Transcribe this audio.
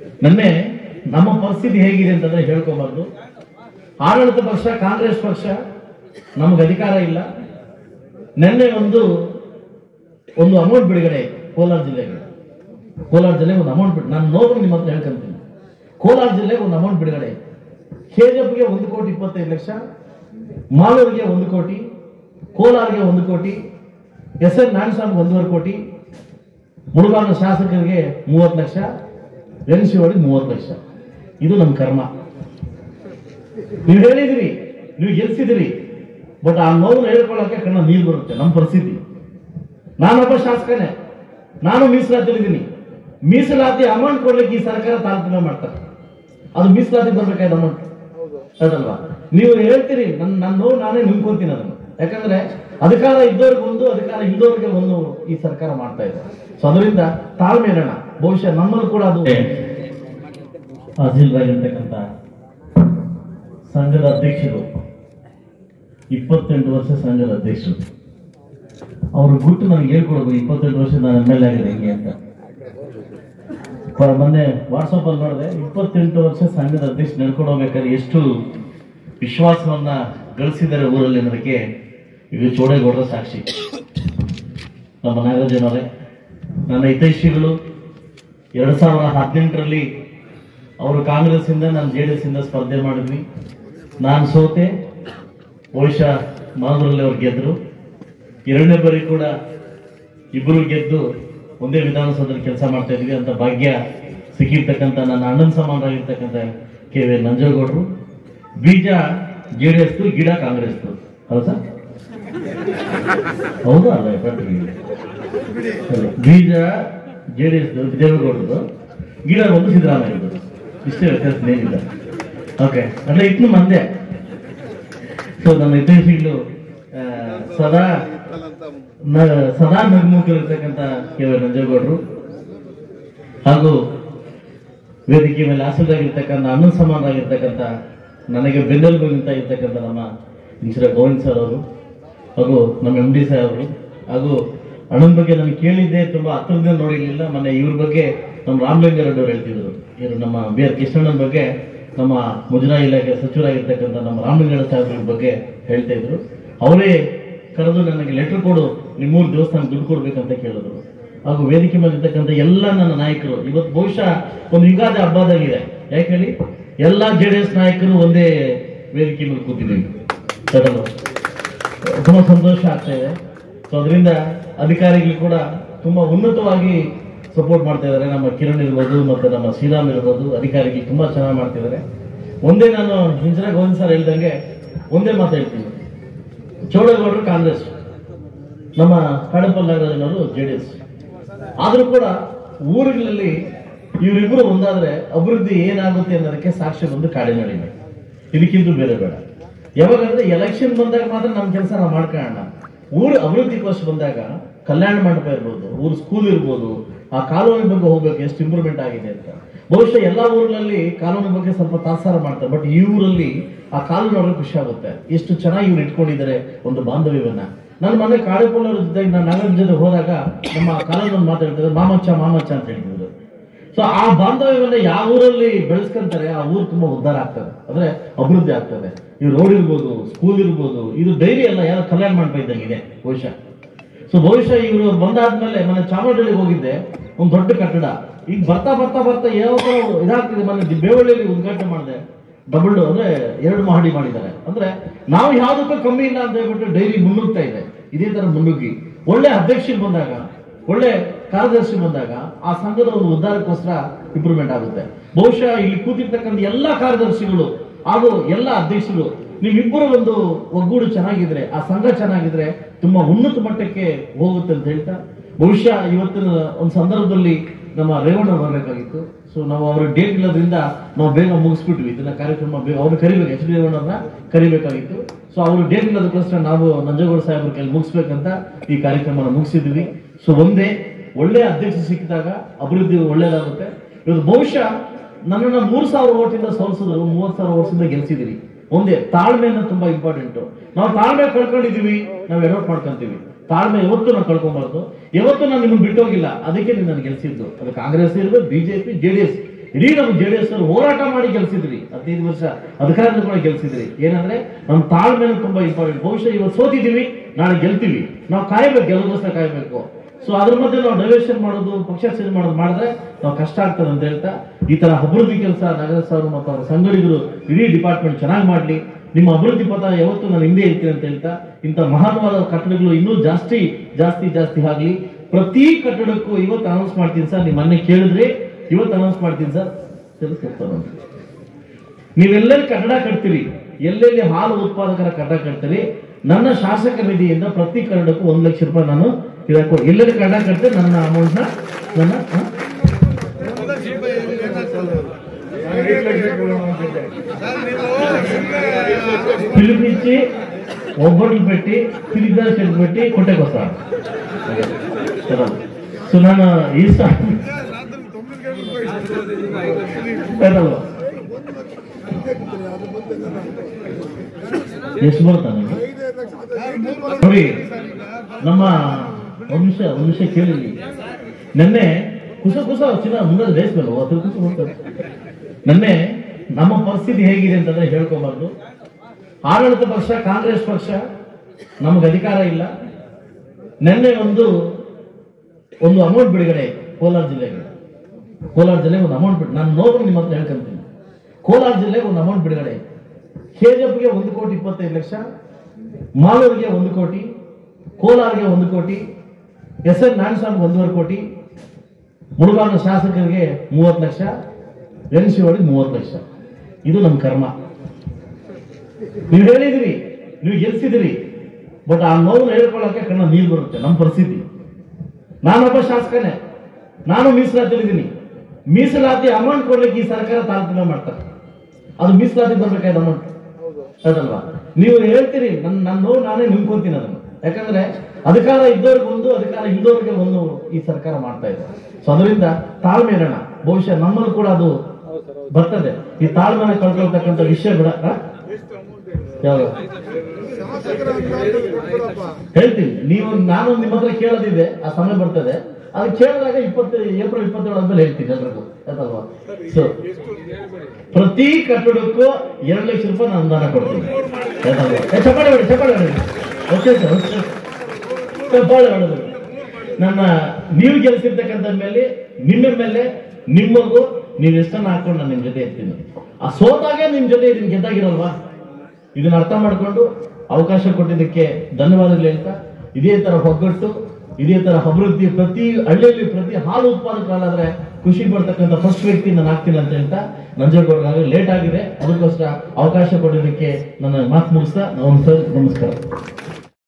ನನ್ನೆ ನಮ್ಮ ಪರಿಸ್ಥಿತಿ ಹೇಗಿದೆ ಅಂತಂದ್ರೆ ಹೇಳ್ಕೊಂಬಾರ್ದು. ಆಡಳಿತ ಪಕ್ಷ ಕಾಂಗ್ರೆಸ್ ಪಕ್ಷ ನಮಗೆ ಅಧಿಕಾರ ಇಲ್ಲ. ನಿನ್ನೆ ಒಂದು ಅಮೌಂಟ್ ಬಿಡುಗಡೆ ಕೋಲಾರ ಜಿಲ್ಲೆಗೆ ಒಂದು ಅಮೌಂಟ್ ಬಿಟ್ಟು ನಾನು ನೋವು ನಿಮ್ಮ ಹತ್ರ ಹೇಳ್ಕೊಂತೀನಿ. ಕೋಲಾರ ಜಿಲ್ಲೆಗೆ ಒಂದು ಅಮೌಂಟ್ ಬಿಡುಗಡೆ, ಕೆಜಿಎಫ್ಗೆ 1,25,00,000, ಮಾಲೂರಿಗೆ 1 ಕೋಟಿ, ಕೋಲಾರ್ಗೆ 1 ಕೋಟಿ, SN ನಾರಾಯಣಸ್ವಾಮಿಗೆ 1.5 ಕೋಟಿ, ಮುಳುಬಾಗಿಲು ಶಾಸಕರಿಗೆ 30 ಲಕ್ಷ, ರೆನ್ಸಿವಳಿಗೆ 30 ಲಕ್ಷ. ಇದು ನಮ್ಮ ಕರ್ಮ. ನೀವು ಹೇಳಿದಿರಿ, ನೀವು ಗೆಲ್ಸಿದಿರಿ, ಬಟ್ ಆ ನೋವು ಹೇಳ್ಕೊಳ್ಳೋಕೆ ಕಣ್ಣ ನೀರು ಬರುತ್ತೆ. ನಮ್ಮ ಪರಿಸ್ಥಿತಿ, ನಾನೊಬ್ಬ ಶಾಸಕನೇ, ನಾನು ಮೀಸಲಾತಿದ್ದೀನಿ. ಮೀಸಲಾತಿ ಅಮೌಂಟ್ ಕೊಡ್ಲಿಕ್ಕೆ ಈ ಸರ್ಕಾರ ತಾರತಮ್ಯ ಮಾಡ್ತಾರೆ. ಅದು ಮೀಸಲಾತಿ ಬರ್ಬೇಕಾಯ್ತು ಅಮೌಂಟ್ ಅದಲ್ವಾ? ನೀವು ಹೇಳ್ತೀರಿ, ನನ್ನ ನೋವು ನಾನೇ ನಿಂತ್ಕೊಂತೀನಿ ಅದನ್ನು. ಯಾಕಂದ್ರೆ ಅಧಿಕಾರ ಇದ್ದವ್ರಿಗೆ ಒಂದು, ಅಧಿಕಾರ ಇದ್ದವ್ರಿಗೆ ಒಂದು ಈ ಸರ್ಕಾರ ಮಾಡ್ತಾ ಇದೆ. ಸೊ ಅದರಿಂದ ತಾಳ್ಮೆ ಇರೋಣ. ಬಹುಶಃ ನಮ್ಮಲ್ಲಿ ಕೂಡ ಅದು ಹಾಜಿರಾಗಿರ್ತಕ್ಕಂಥ ಸಂಘದ ಅಧ್ಯಕ್ಷರು, 28 ವರ್ಷ ಸಂಘದ ಅಧ್ಯಕ್ಷರು, ಅವರು ಗುಟ್ಟು ನನಗೆ ಹೇಳ್ಕೊಡ್ಬೇಕು 28 ವರ್ಷ ನಾನು MLA ಆಗಿದೆ ಹೆಂಗೆ ಅಂತ. ಮೊನ್ನೆ ವಾಟ್ಸಪ್ ಅಲ್ಲಿ ನೋಡಿದೆ, 28 ವರ್ಷ ಸಂಘದ ಅಧ್ಯಕ್ಷ ನಡ್ಕೊಂಡೋಗ್ಬೇಕಾದ್ರೆ ಎಷ್ಟು ವಿಶ್ವಾಸವನ್ನ ಗಳಿಸಿದ್ದಾರೆ ಊರಲ್ಲಿ ಅನ್ನೋದಕ್ಕೆ ಇದು ಚೋಡೇಗೌಡರ ಸಾಕ್ಷಿ. ನಮ್ಮ ನಾಗರಾಜನವರೇ, ನನ್ನ ಹಿತೈಷಿಗಳು 2018ರಲ್ಲಿ ಅವರು ಕಾಂಗ್ರೆಸ್ ಇಂದ, ನಾನು JDS ಇಂದ ಸ್ಪರ್ಧೆ ಮಾಡಿದ್ವಿ. ನಾನು ಸೋತೆ, ಬಹುಶಃ ಮಾಧುರಲ್ಲಿ ಅವ್ರು ಗೆದ್ರು. 2ನೇ ಬಾರಿ ಕೂಡ ಇಬ್ಬರು ಗೆದ್ದು ಒಂದೇ ವಿಧಾನಸೌಧದಲ್ಲಿ ಕೆಲಸ ಮಾಡ್ತಾ ಇದ್ವಿ. ಅಂತ ಭಾಗ್ಯ ಸಿಕ್ಕಿರ್ತಕ್ಕಂಥ ನನ್ನ ಅಣ್ಣನ ಸಮಾನರಾಗಿರ್ತಕ್ಕಂಥ KV ನಂಜೇಗೌಡರು. ಬೀಜ JDS, ಗಿಡ ಕಾಂಗ್ರೆಸ್. ಹೌದಾ ಸರ್? ಹೌದಾ? ಅಲ್ಲ, ಬೀಜ JDS ದೇವೇಗೌಡರು, ಗಿಡ ಒಂದು ಸಿದ್ದರಾಮಯ್ಯದು. ಇಷ್ಟೇ ವ್ಯತ್ಯಾಸ, ಏನಿಲ್ಲ. ಓಕೆ, ಅಂದ್ರೆ ಇನ್ನು ಮಂದೆ. ಸೊ ನಮ್ಮ ಹಿತೈಷಿಗಳು ಸದಾ ನಗ್ಮುಖರಿರ್ತಕ್ಕಂಥ KV ನಂಜೇಗೌಡರು, ಹಾಗೂ ವೇದಿಕೆ ಮೇಲೆ ಆಸೀನರಾಗಿರ್ತಕ್ಕಂಥ ಅಣ್ಣನ ಸಮಾನರಾಗಿರ್ತಕ್ಕಂಥ, ನನಗೆ ಬೆನ್ನೆಲುಬು ಅಂತ ಇರ್ತಕ್ಕಂಥ ನಮ್ಮ ಗೋವಿಂದ್ ಸರ್ ಅವರು, ಹಾಗೂ ನಮ್ಮ MD ಸಾಹೇಬರು, ಹಾಗೂ ಅಣ್ಣನ ಬಗ್ಗೆ ನಾನು ಕೇಳಿದ್ದೆ, ತುಂಬಾ ಹತ್ತಿರದಿಂದ ನೋಡಿರ್ಲಿಲ್ಲ. ಮೊನ್ನೆ ಇವ್ರ ಬಗ್ಗೆ ನಮ್ಮ ರಾಮಲಿಂಗಾರೆಡ್ಡಿ ಅವರು ಹೇಳ್ತಿದ್ರು. ಇವರು ನಮ್ಮ BR ಕೃಷ್ಣಣ್ಣನ ಬಗ್ಗೆ, ನಮ್ಮ ಮುಜರಾಯಿ ಇಲಾಖೆ ಸಚಿವರಾಗಿರ್ತಕ್ಕಂಥ ನಮ್ಮ ರಾಮಲಿಂಗಾರೆಡ್ಡಿ ಸಾಹೇಬ್ರ ಬಗ್ಗೆ ಹೇಳ್ತಾ ಇದ್ರು. ಅವರೇ ಕರೆದು ನನಗೆ ಲೆಟರ್ ಕೊಡು, ನಿಮ್ಮೂರು ದೇವಸ್ಥಾನ ದುಡ್ಡು ಕೊಡ್ಬೇಕಂತ ಕೇಳಿದ್ರು. ಹಾಗೂ ವೇದಿಕೆ ಮೇಲೆ ಇರ್ತಕ್ಕಂಥ ಎಲ್ಲ ನನ್ನ ನಾಯಕರು, ಇವತ್ತು ಬಹುಶಃ ಒಂದು ಯುಗಾದಿ ಹಬ್ಬದಾಗಿದೆ. ಯಾಕೆ ಹೇಳಿ, ಎಲ್ಲ JDS ನಾಯಕರು ಒಂದೇ ವೇದಿಕೆ ಮೇಲೆ ಕೂತಿದ್ದೀವಿ. ತುಂಬಾ ಸಂತೋಷ ಆಗ್ತಾ ಇದೆ. ಸೊ ಅದರಿಂದ ಅಧಿಕಾರಿಗಳು ಕೂಡ ತುಂಬಾ ಉನ್ನತವಾಗಿ ಸಪೋರ್ಟ್ ಮಾಡ್ತಾ ಇದ್ದಾರೆ. ನಮ್ಮ ಕಿರಣ್ ಇರ್ಬೋದು, ಮತ್ತೆ ನಮ್ಮ ಶ್ರೀರಾಮ್ ಇರ್ಬೋದು, ಅಧಿಕಾರಿಗಳು ತುಂಬಾ ಚೆನ್ನಾಗಿ ಮಾಡ್ತಿದ್ದಾರೆ. ಒಂದೇ ನಾನು ಹಿಂಜರ ಗೋವಿಂದ್ ಸರ್ ಹೇಳ್ದಂಗೆ ಒಂದೇ ಮಾತು ಹೇಳ್ತೀನಿ, ಚೌಡೇಗೌಡರು ಕಾಂಗ್ರೆಸ್, ನಮ್ಮ ಕಾಡಪ್ಪಲ್ ನಾಗರಾಜನವರು JDS. ಆದ್ರೂ ಕೂಡ ಊರುಗಳಲ್ಲಿ ಇವರಿಬ್ಬರು ಒಂದಾದ್ರೆ ಅಭಿವೃದ್ಧಿ ಏನಾಗುತ್ತೆ ಅನ್ನೋದಕ್ಕೆ ಸಾಕ್ಷಿ ಬಂದು ಕಾಡಿನಡಿಮೆ. ಇದಕ್ಕಿಂತ ಬೇರೆ ಬೇಡ. ಯಾವಾಗಂದ್ರೆ ಎಲೆಕ್ಷನ್ ಬಂದಾಗ ಮಾತ್ರ ನಮ್ಮ ಕೆಲಸ ನಾವು ಮಾಡ್ಕೊಳ್ಳೋಣ. ಊರು ಅಭಿವೃದ್ಧಿಗೋಸ್ಕರ ಬಂದಾಗ ಕಲ್ಯಾಣ ಮಂಟಪ ಇರ್ಬೋದು, ಊರು ಸ್ಕೂಲ್ ಇರ್ಬೋದು, ಆ ಕಾಲೋನಿ ಬಗ್ಗೆ ಹೋಗ್ಬೇಕು, ಎಷ್ಟು ಇಂಪ್ರೂವ್ಮೆಂಟ್ ಆಗಿದೆ ಅಂತ. ಬಹುಶಃ ಎಲ್ಲಾ ಊರುಗಳಲ್ಲಿ ಕಾನೂನು ಬಗ್ಗೆ ಸ್ವಲ್ಪ ತಾತ್ಸಾರ ಮಾಡ್ತಾರೆ, ಬಟ್ ಈ ಊರಲ್ಲಿ ಆ ಕಾನೂನು ನೋಡೋಕೆ ಖುಷಿ ಆಗುತ್ತೆ. ಎಷ್ಟು ಚೆನ್ನಾಗಿ ಇವ್ರು ಇಟ್ಕೊಂಡಿದ್ದಾರೆ ಒಂದು ಬಾಂಧವ್ಯವನ್ನ. ನನ್ನ ಮನೆ ಕಾಡೇಪುಳ್ಳವ್ರ ಜೊತೆಗೆ ನಾನು ನಾಗರಾಜ್ ಜೊತೆ ಹೋದಾಗ ನಮ್ಮ ಕಾಲೇಜ್ ಮಾತಾಡ್ತಿದ್ರು, ಮಾಮಚ್ಚ ಅಂತ ಹೇಳಿದ್ರು. ಸೊ ಆ ಬಾಂಧವ್ಯವನ್ನ ಯಾವ ಊರಲ್ಲಿ ಬೆಳೆಸ್ಕೊಂತಾರೆ ಆ ಊರು ತುಂಬಾ ಉದ್ಧಾರ ಆಗ್ತದೆ, ಅಂದ್ರೆ ಅಭಿವೃದ್ಧಿ ಆಗ್ತದೆ. ಈ ರೋಡ್ ಇರ್ಬೋದು, ಸ್ಕೂಲ್ ಇರ್ಬೋದು, ಇದು ಡೈರಿ ಎಲ್ಲ ಯಾರು ಕಲ್ಯಾಣ ಮಾಡ್ತಾ ಇದ್ದಂಗಿದೆ ಬಹುಶಃ. ಸೊ ಬಹುಶಃ ಇವರು ಬಂದಾದ್ಮೇಲೆ ಮನೆ ಚಾಮರಾಜಳ್ಳಿಗೆ ಹೋಗಿದ್ದೆ, ಒಂದು ದೊಡ್ಡ ಕಟ್ಟಡ. ಈಗ ಬರ್ತಾ ಬರ್ತಾ ಬರ್ತಾ ಯಾವ ತರ ಇದಾಗ್ತಿದೆ. ಮನೆ ಬೇವಳ್ಳಿಯಲ್ಲಿ ಉದ್ಘಾಟನೆ ಮಾಡಿದೆ, ಡಬಲ್ ಅಂದ್ರೆ 2 ಮಹಡಿ ಮಾಡಿದ್ದಾರೆ. ಅಂದ್ರೆ ನಾವು ಯಾವ್ದಕ್ಕೂ ಕಮ್ಮಿ ಇಲ್ಲ ಅಂತ ಹೇಳ್ಬಿಟ್ಟು ಡೈರಿ ಮುನ್ನುಗ್ತಾ ಇದೆ. ಇದೇ ತರ ಮುನ್ನುಗ್ಗಿ ಒಳ್ಳೆ ಅಧ್ಯಕ್ಷರು ಬಂದಾಗ, ಒಳ್ಳೆ ಕಾರ್ಯದರ್ಶಿ ಬಂದಾಗ ಆ ಸಂಘದ ಒಂದು ಉದ್ಧಾರಕ್ಕೋಸ್ಕರ ಇಂಪ್ರೂವ್ಮೆಂಟ್ ಆಗುತ್ತೆ. ಬಹುಶಃ ಇಲ್ಲಿ ಕೂತಿರ್ತಕ್ಕಂಥ ಎಲ್ಲಾ ಕಾರ್ಯದರ್ಶಿಗಳು ಹಾಗೂ ಎಲ್ಲ ಅಧ್ಯಕ್ಷರು ನಿಮ್ಮಿಬ್ಬರು ಒಂದು ಒಗ್ಗೂಡು ಚೆನ್ನಾಗಿದ್ರೆ, ಆ ಸಂಘ ಚೆನ್ನಾಗಿದ್ರೆ ತುಂಬಾ ಉನ್ನತ ಮಟ್ಟಕ್ಕೆ ಹೋಗುತ್ತೆ ಅಂತ ಹೇಳ್ತಾ, ಬಹುಶಃ ಇವತ್ತಿನ ಒಂದು ಸಂದರ್ಭದಲ್ಲಿ ನಮ್ಮ ರೇವಣ್ಣ ಬರಬೇಕಾಗಿತ್ತು. ಸೊ ನಾವು ಅವರ ಡೇಟ್ ಇಲ್ಲದ್ರಿಂದ ನಾವು ಬೇಗ ಮುಗಿಸ್ಬಿಟ್ವಿ ಇದನ್ನ ಕಾರ್ಯಕ್ರಮ. ಅವ್ರು ಕರಿಬೇಕು, HD ರೇವಣ್ಣವ್ರನ್ನ ಕರಿಬೇಕಾಗಿತ್ತು. ಸೊ ಅವರು ಡೇಟ್ ಇಲ್ಲದಕ್ಕೋಸ್ಕರ ನಾವು ನಂಜೇಗೌಡ ಸಾಹೇಬ್ರ ಕೈಲಿ ಮುಗಿಸ್ಬೇಕಂತ ಈ ಕಾರ್ಯಕ್ರಮನ ಮುಗಿಸಿದ್ವಿ. ಸೊ ಒಂದೇ ಒಳ್ಳೆ ಅಧ್ಯಕ್ಷ ಸಿಕ್ಕಿದಾಗ ಅಭಿವೃದ್ಧಿ ಒಳ್ಳೇದಾಗುತ್ತೆ. ಇವತ್ತು ಬಹುಶಃ ನನ್ನನ್ನ 3,000 ಓಟಿಂದ ಸೋಲಿಸಿದ್ರು, 30,000 ಓಟ್ಸಿಂದ ಗೆಲ್ಸಿದಿರಿ. ಒಂದೇ ತಾಳ್ಮೆಯನ್ನು ತುಂಬಾ ಇಂಪಾರ್ಟೆಂಟ್. ನಾವು ತಾಳ್ಮೆ ಕಳ್ಕೊಂಡಿದೀವಿ, ನಾವು ಎಡವಟ್ ಮಾಡ್ಕೊಂತೀವಿ. ತಾಳ್ಮೆ ಯಾವತ್ತು ನಾವು ಕಳ್ಕೊಬಾರ್ದು. ಯಾವತ್ತು ನಾನು ನಿಮ್ಮನ್ನು ಬಿಟ್ಟೋಗಿಲ್ಲ, ಅದಕ್ಕೆ ನೀವು ನಾನು ಗೆಲ್ಸಿದ್ದು. ಅದು ಕಾಂಗ್ರೆಸ್ ಇರ್ಬೋದು, BJP, JDS ಇಡೀ ನಮ್ಮ JDS ಅವರು ಹೋರಾಟ ಮಾಡಿ ಗೆಲ್ಸಿದ್ರಿ, 15 ವರ್ಷ ಅಧಿಕಾರದಲ್ಲಿ ಕೂಡ ಗೆಲ್ಸಿದ್ರಿ. ಏನಂದ್ರೆ ನಮ್ಮ ತಾಳ್ಮೆನೂ ತುಂಬಾ ಇಂಪಾರ್ಟೆಂಟ್. ಬಹುಶಃ ಇವತ್ತು ಸೋತಿದ್ದೀವಿ, ನಾಳೆ ಗೆಲ್ತೀವಿ, ನಾವು ಕಾಯಬೇಕು, ಗೆಲುವುಗೋಸ್ಕರ ಕಾಯಬೇಕು. ಸೊ ಅದ್ರ ಮಧ್ಯೆ ನಾವು ಡೈವರ್ಷನ್ ಮಾಡೋದು, ಪಕ್ಷ ಚೇಂಜ್ ಮಾಡೋದು ಮಾಡಿದ್ರೆ ನಾವು ಕಷ್ಟ ಆಗ್ತದೆ ಅಂತ ಹೇಳ್ತಾ, ಈ ತರ ಅಭಿವೃದ್ಧಿ ಕೆಲಸ ನಗರಸಭೆ ಅವರು ಮತ್ತು ಅವರ ಸಂಘಟಕರು ಇಡೀ ಡಿಪಾರ್ಟ್ಮೆಂಟ್ ಚೆನ್ನಾಗಿ ಮಾಡ್ಲಿ, ನಿಮ್ಮ ಅಭಿವೃದ್ಧಿ ಪಥ ಯಾವತ್ತೂ ನಾನು ಹಿಂದೆ ಇರ್ತೀನಿ ಅಂತ ಹೇಳ್ತಾ, ಇಂಥ ಮಹತ್ವದ ಕಟ್ಟಡಗಳು ಇನ್ನೂ ಜಾಸ್ತಿ ಜಾಸ್ತಿ ಜಾಸ್ತಿ ಆಗ್ಲಿ. ಪ್ರತಿ ಕಟ್ಟಡಕ್ಕೂ ಇವತ್ತು ಅನೌನ್ಸ್ ಮಾಡ್ತೀನಿ ಸರ್, ನಿಮ್ಮ ಮೊನ್ನೆ ಕೇಳಿದ್ರೆ ಇವತ್ತು ಅನೌನ್ಸ್ ಮಾಡ್ತೀನಿ ಸರ್. ನೀವೆಲ್ಲರೂ ಕಟ್ಟಡ ಕಟ್ತೀರಿ, ಎಲ್ಲೆಲ್ಲಿ ಹಾಲು ಉತ್ಪಾದಕರ ಕಟ್ಟಡ ಕಟ್ತೀರಿ, ನನ್ನ ಶಾಸಕ ನಿಧಿಯಿಂದ ಪ್ರತಿ ಕಟ್ಟಡಕ್ಕೂ 1 ಲಕ್ಷ ರೂಪಾಯಿ ನಾನು ಇದಕ್ಕೂ ಎಲ್ಲೆಲ್ಲಿ ಕಟ್ಟಡ ಕಟ್ತೀರಿ ನನ್ನ ಅಮೌಂಟ್ ನನ್ನ పిలిపించి ఒబ్బట్లు పెట్టి పిలిపిదారు చెట్టు పెట్టి కొట్టేకొస్తాను. సో ನಾನು ಈ ಎಷ್ಟು ಬರ್ತಾನೆ ನೋಡಿ. ನಮ್ಮ ಒಂದು ನಿಮಿಷ ಕೇಳಿ. ನೆನ್ನೆ ಕುಸ ಚಿನ್ನ ಮುಂದೆ ದೇಶಗಳು ಅದ್ರ ಕುಸ ಹೋಗ್ತಾರೆ. ನೆನ್ನೆ ನಮ್ಮ ಪರಿಸ್ಥಿತಿ ಹೇಗಿದೆ ಅಂತಂದ್ರೆ ಹೇಳ್ಕೊಬಾರ್ದು. ಆಡಳಿತ ಪಕ್ಷ ಕಾಂಗ್ರೆಸ್ ಪಕ್ಷ ನಮಗೆ ಅಧಿಕಾರ ಇಲ್ಲ. ನೆನ್ನೆ ಒಂದು ಅಮೌಂಟ್ ಬಿಡುಗಡೆ ಕೋಲಾರ ಜಿಲ್ಲೆಗೆ ಒಂದು ಅಮೌಂಟ್ ನಾನು ನೋಡ್ರಿ ನಿಮ್ಮ ಹತ್ರ ಹೇಳ್ಕೊಂತೀನಿ. ಕೋಲಾರ ಜಿಲ್ಲೆಗೆ ಒಂದು ಅಮೌಂಟ್ ಬಿಡುಗಡೆ, KGFಗೆ 1,25,00,000, ಮಾಲೂರಿಗೆ 1 ಕೋಟಿ, ಕೋಲಾರ್ಗೆ 1 ಕೋಟಿ, SN ನಾರಾಯಣಸ್ವಾಮಿಗೆ 1.5 ಕೋಟಿ, ಮುಳುಗಾಲ ಶಾಸಕರಿಗೆ 30 ಲಕ್ಷ, ವೆನ್ಸಿವರಿಗೆ 30 ಲಕ್ಷ. ಇದು ನಮ್ಮ ಕರ್ಮ. ನೀವು ಹೇಳಿದಿರಿ, ನೀವು ಗೆಲ್ಸಿದಿರಿ, ಬಟ್ ಆ ನೋವು ಹೇಳ್ಕೊಳ್ಳೋಕೆ ಕಣ್ಣ ನೀರು ಬರುತ್ತೆ. ನಮ್ಮ ಪರಿಸ್ಥಿತಿ, ನಾನೊಬ್ಬ ಶಾಸಕನೇ, ನಾನು ಮೀಸಲಾತಿದ್ದೀನಿ. ಮೀಸಲಾತಿ ಅಮೌಂಟ್ ಕೊಡ್ಲಿಕ್ಕೆ ಈ ಸರ್ಕಾರ ತಾರತಮ್ಯ ಮಾಡ್ತಾರೆ. ಅದು ಮೀಸಲಾತಿ ಬರ್ಬೇಕಾಯ್ತು ಅಮೌಂಟ್ ಅದಲ್ವಾ? ನೀವು ಹೇಳ್ತೀರಿ, ನನ್ನ ನೋವು ನಾನೇ ನಿಂತ್ಕೊಂತೀನಿ ಅದನ್ನು. ಯಾಕಂದ್ರೆ ಅಧಿಕಾರ ಇದ್ದವ್ರಿಗೆ ಒಂದು, ಅಧಿಕಾರ ಇದ್ದವ್ರಿಗೆ ಒಂದು ಈ ಸರ್ಕಾರ ಮಾಡ್ತಾ ಇದೆ. ಸೊ ಅದರಿಂದ ತಾಳ್ಮೆ ಇರೋಣ, ಬಹುಶಃ ನಮ್ಮಲ್ಲಿ ಕೂಡ ಅದು ಬರ್ತದೆ. ಈ ತಾಳ್ಮೆನ ಕಳ್ಕೊಳ್ತಕ್ಕಂಥ ವಿಷಯ ಬಿಡ ಯಾವಾಗ ಹೇಳ್ತೀನಿ. ನಾನು ನಿಮ್ಮ ಹತ್ರ ಕೇಳೋದಿದೆ, ಆ ಸಮಯ ಬರ್ತದೆ. ಅದು ಕೇಳಿದಾಗ ಏಪ್ರಿಲ್ 27 ಆದ್ಮೇಲೆ ಹೇಳ್ತೀನಿ ಎಲ್ರಿಗೂ, ಆಯ್ತಲ್ವಾ? ಸೊ ಪ್ರತಿ ಕಟ್ಟಡಕ್ಕೂ 2 ಲಕ್ಷ ರೂಪಾಯಿ ನಾನು ಅನುದಾನ ಕೊಡ್ತೀನಿ, ಆಯ್ತಲ್ವಾ? ಚಪ್ಪಾಳೆ ಹೊಡಿ. ಓಕೆ ಸರ್, ಚಪ್ಪಾಳೆ ಹೊಡೆದು ನನ್ನ ನೀವು ಗೆಲ್ಸಿರ್ತಕ್ಕಂಥ ಮೇಲೆ ನಿಮ್ಮ ಮೇಲೆ ನಿಮಗೂ ನೀವು ಎಷ್ಟನ್ನ ಹಾಕೊಂಡು ನಾನು ನಿಮ್ ಜೊತೆ ಇರ್ತೀನಿ. ಆ ಸೋತಾಗೆ ನಿಮ್ ಜೊತೆ ಇದನ್ನ ಗೆದ್ದಾಗಿರಲ್ವಾ? ಇದನ್ನ ಅರ್ಥ ಮಾಡ್ಕೊಂಡು ಅವಕಾಶ ಕೊಟ್ಟಿದ್ದಕ್ಕೆ ಧನ್ಯವಾದಗಳು ಹೇಳ್ತಾ, ಇದೇ ತರ ಒಗ್ಗಟ್ಟು, ಇದೇ ತರ ಅಭಿವೃದ್ಧಿ, ಪ್ರತಿ ಹಳ್ಳಿಯಲ್ಲಿ ಪ್ರತಿ ಹಾಲು ಉತ್ಪಾದಕರಾದ್ರೆ ಖುಷಿ ಪಡ್ತಕ್ಕಂಥ ಫಸ್ಟ್ ವ್ಯಕ್ತಿ ನಾನು ಆಗ್ತೀನಿ ಅಂತ ಹೇಳ್ತಾ, ನಂಜೇಗೌಡರಾಗಲಿ ಲೇಟ್ ಆಗಿದೆ, ಅದಕ್ಕೋಸ್ಕರ ಅವಕಾಶ ಕೊಟ್ಟಿದ್ದಕ್ಕೆ ನನ್ನ ಮಾತು ಮುಗಿಸ್ತಾ ನಮಸ್ಕಾರ.